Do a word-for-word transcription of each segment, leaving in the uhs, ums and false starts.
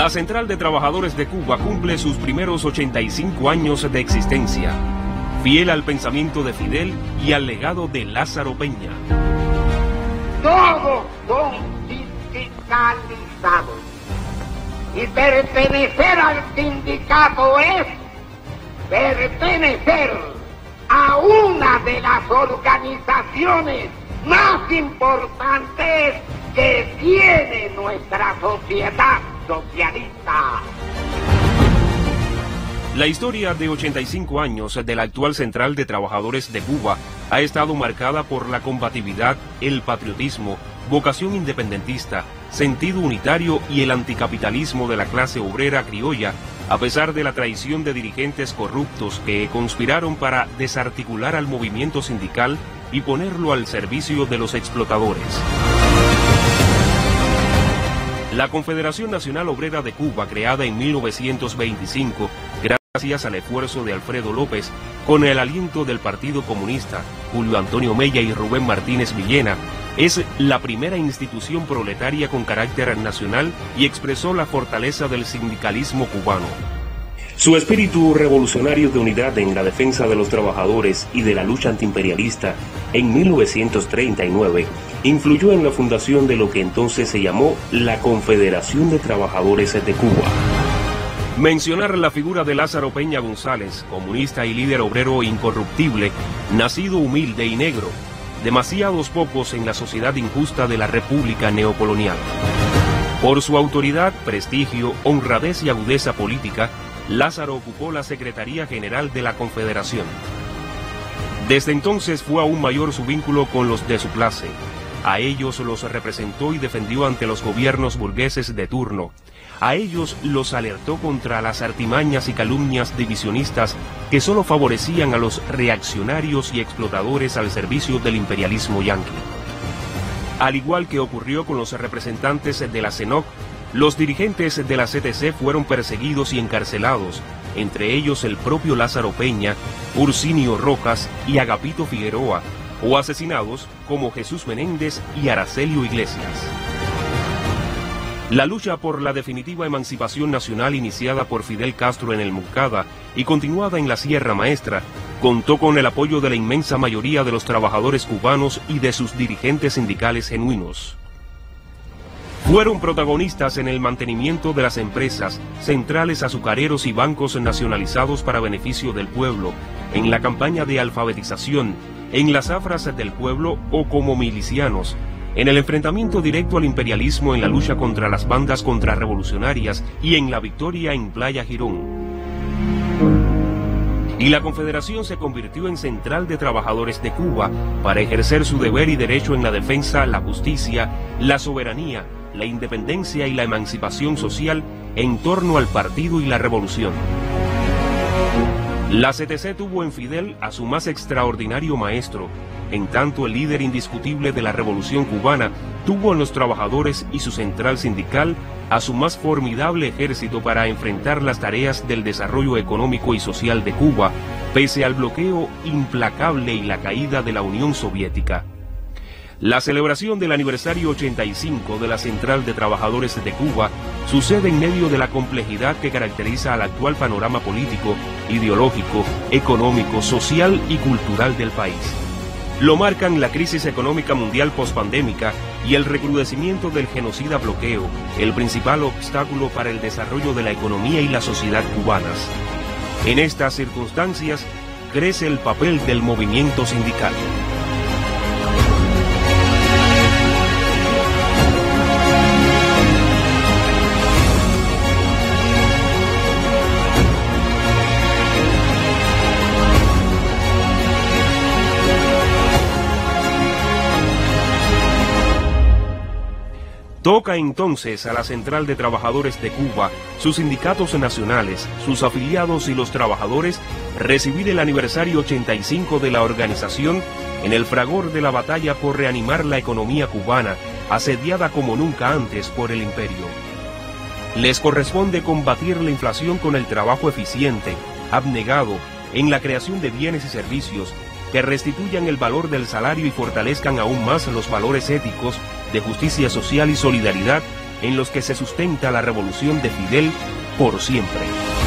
La Central de Trabajadores de Cuba cumple sus primeros ochenta y cinco años de existencia, fiel al pensamiento de Fidel y al legado de Lázaro Peña. Todos son sindicalizados y pertenecer al sindicato es pertenecer a una de las organizaciones más importantes que tiene nuestra sociedad socialista. La historia de ochenta y cinco años de la actual Central de Trabajadores de Cuba ha estado marcada por la combatividad, el patriotismo, vocación independentista, sentido unitario y el anticapitalismo de la clase obrera criolla, a pesar de la traición de dirigentes corruptos que conspiraron para desarticular al movimiento sindical y ponerlo al servicio de los explotadores. La Confederación Nacional Obrera de Cuba, creada en mil novecientos veinticinco, gracias al esfuerzo de Alfredo López, con el aliento del Partido Comunista, Julio Antonio Mella y Rubén Martínez Villena, es la primera institución proletaria con carácter nacional y expresó la fortaleza del sindicalismo cubano. Su espíritu revolucionario de unidad en la defensa de los trabajadores y de la lucha antiimperialista en mil novecientos treinta y nueve influyó en la fundación de lo que entonces se llamó la Confederación de Trabajadores de Cuba. Mencionar la figura de Lázaro Peña González, comunista y líder obrero incorruptible, nacido humilde y negro, demasiados pocos en la sociedad injusta de la República neocolonial. Por su autoridad, prestigio, honradez y agudeza política, Lázaro ocupó la Secretaría General de la Confederación. Desde entonces fue aún mayor su vínculo con los de su clase. A ellos los representó y defendió ante los gobiernos burgueses de turno. A ellos los alertó contra las artimañas y calumnias divisionistas que solo favorecían a los reaccionarios y explotadores al servicio del imperialismo yanqui. Al igual que ocurrió con los representantes de la CENOC, los dirigentes de la C T C fueron perseguidos y encarcelados, entre ellos el propio Lázaro Peña, Ursinio Rojas y Agapito Figueroa, o asesinados como Jesús Menéndez y Aracelio Iglesias. La lucha por la definitiva emancipación nacional iniciada por Fidel Castro en el Moncada y continuada en la Sierra Maestra, contó con el apoyo de la inmensa mayoría de los trabajadores cubanos y de sus dirigentes sindicales genuinos. Fueron protagonistas en el mantenimiento de las empresas, centrales azucareros y bancos nacionalizados para beneficio del pueblo, en la campaña de alfabetización, en las zafras del pueblo o como milicianos, en el enfrentamiento directo al imperialismo en la lucha contra las bandas contrarrevolucionarias y en la victoria en Playa Girón. Y la Confederación se convirtió en Central de Trabajadores de Cuba para ejercer su deber y derecho en la defensa, la justicia, la soberanía, la independencia y la emancipación social en torno al partido y la revolución. La C T C tuvo en Fidel a su más extraordinario maestro, en tanto el líder indiscutible de la revolución cubana tuvo en los trabajadores y su central sindical a su más formidable ejército para enfrentar las tareas del desarrollo económico y social de Cuba, pese al bloqueo implacable y la caída de la Unión Soviética. La celebración del aniversario ochenta y cinco de la Central de Trabajadores de Cuba sucede en medio de la complejidad que caracteriza al actual panorama político, ideológico, económico, social y cultural del país. Lo marcan la crisis económica mundial pospandémica y el recrudecimiento del genocida bloqueo, el principal obstáculo para el desarrollo de la economía y la sociedad cubanas. En estas circunstancias, crece el papel del movimiento sindical. Toca entonces a la Central de Trabajadores de Cuba, sus sindicatos nacionales, sus afiliados y los trabajadores recibir el aniversario ochenta y cinco de la organización en el fragor de la batalla por reanimar la economía cubana, asediada como nunca antes por el imperio. Les corresponde combatir la inflación con el trabajo eficiente, abnegado, en la creación de bienes y servicios que restituyan el valor del salario y fortalezcan aún más los valores éticos de justicia social y solidaridad en los que se sustenta la revolución de Fidel por siempre.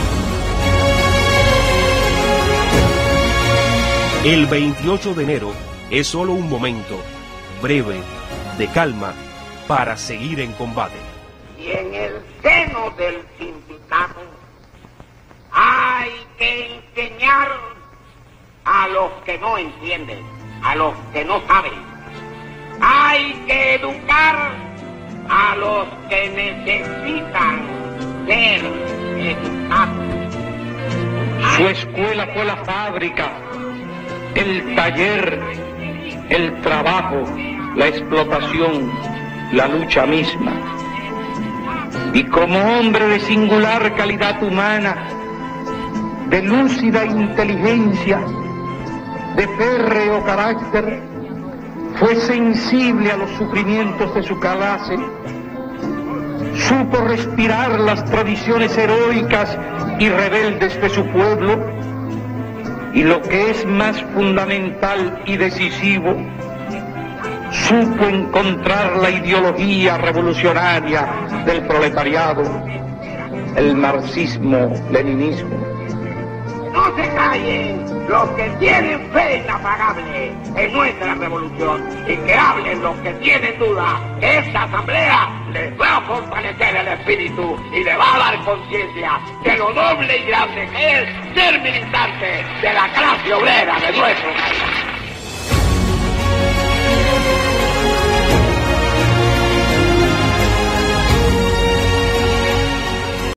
El veintiocho de enero es solo un momento breve de calma para seguir en combate. Y en el seno del sindicato hay que enseñar a los que no entienden, a los que no saben. Hay que educar a los que necesitan ser educados. Su escuela fue la fábrica, el taller, el trabajo, la explotación, la lucha misma. Y como hombre de singular calidad humana, de lúcida inteligencia, de férreo carácter, fue sensible a los sufrimientos de su clase, supo respirar las tradiciones heroicas y rebeldes de su pueblo, y lo que es más fundamental y decisivo, supo encontrar la ideología revolucionaria del proletariado, el marxismo-leninismo. No se callen los que tienen fe inapagable en nuestra revolución y que hablen los que tienen duda. Esta asamblea les va a fortalecer el espíritu y les va a dar conciencia de lo noble y grande que es ser militante de la clase obrera de nuestro país.